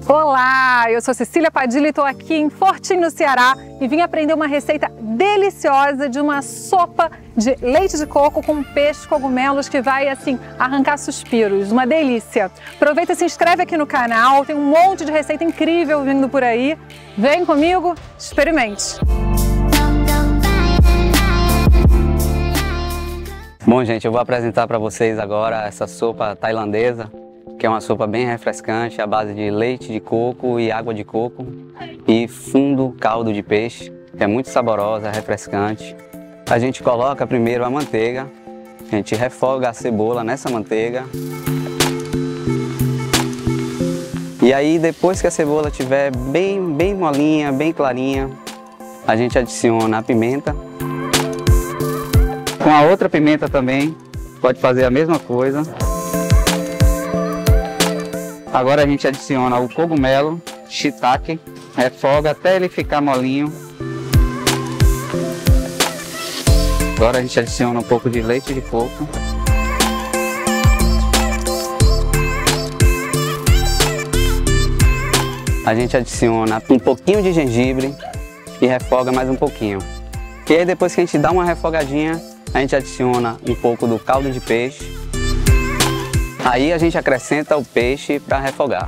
Olá, eu sou Cecília Padilha e estou aqui em Fortim, no Ceará, e vim aprender uma receita deliciosa de uma sopa de leite de coco com peixe, cogumelos, que vai, assim, arrancar suspiros. Uma delícia! Aproveita e se inscreve aqui no canal, tem um monte de receita incrível vindo por aí. Vem comigo, experimente! Bom, gente, eu vou apresentar para vocês agora essa sopa tailandesa, que é uma sopa bem refrescante, à base de leite de coco e água de coco e fundo caldo de peixe. É muito saborosa, refrescante. A gente coloca primeiro a manteiga, a gente refoga a cebola nessa manteiga. E aí, depois que a cebola estiver bem molinha, bem clarinha, a gente adiciona a pimenta. Com a outra pimenta também, pode fazer a mesma coisa. Agora a gente adiciona o cogumelo, shiitake, refoga até ele ficar molinho. Agora a gente adiciona um pouco de leite de coco. A gente adiciona um pouquinho de gengibre e refoga mais um pouquinho. E aí, depois que a gente dá uma refogadinha, a gente adiciona um pouco do caldo de peixe. Aí a gente acrescenta o peixe para refogar.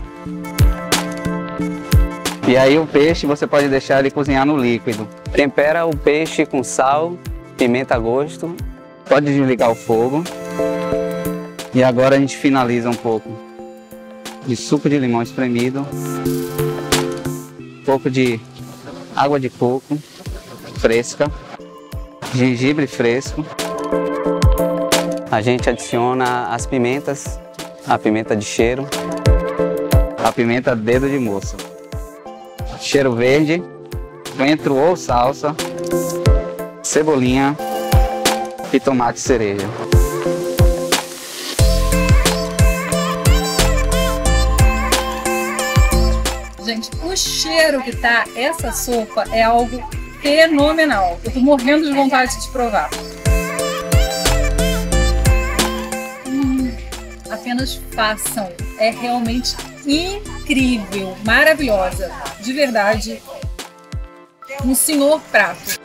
E aí o peixe você pode deixar ele cozinhar no líquido. Tempera o peixe com sal, pimenta a gosto. Pode desligar o fogo. E agora a gente finaliza um pouco de suco de limão espremido. Um pouco de água de coco fresca. Gengibre fresco. A gente adiciona as pimentas, a pimenta de cheiro, a pimenta dedo de moça, cheiro verde, coentro ou salsa, cebolinha e tomate cereja. Gente, o cheiro que tá essa sopa é algo fenomenal. Eu tô morrendo de vontade de provar. Apenas façam, é realmente incrível, maravilhosa, de verdade, um senhor prato.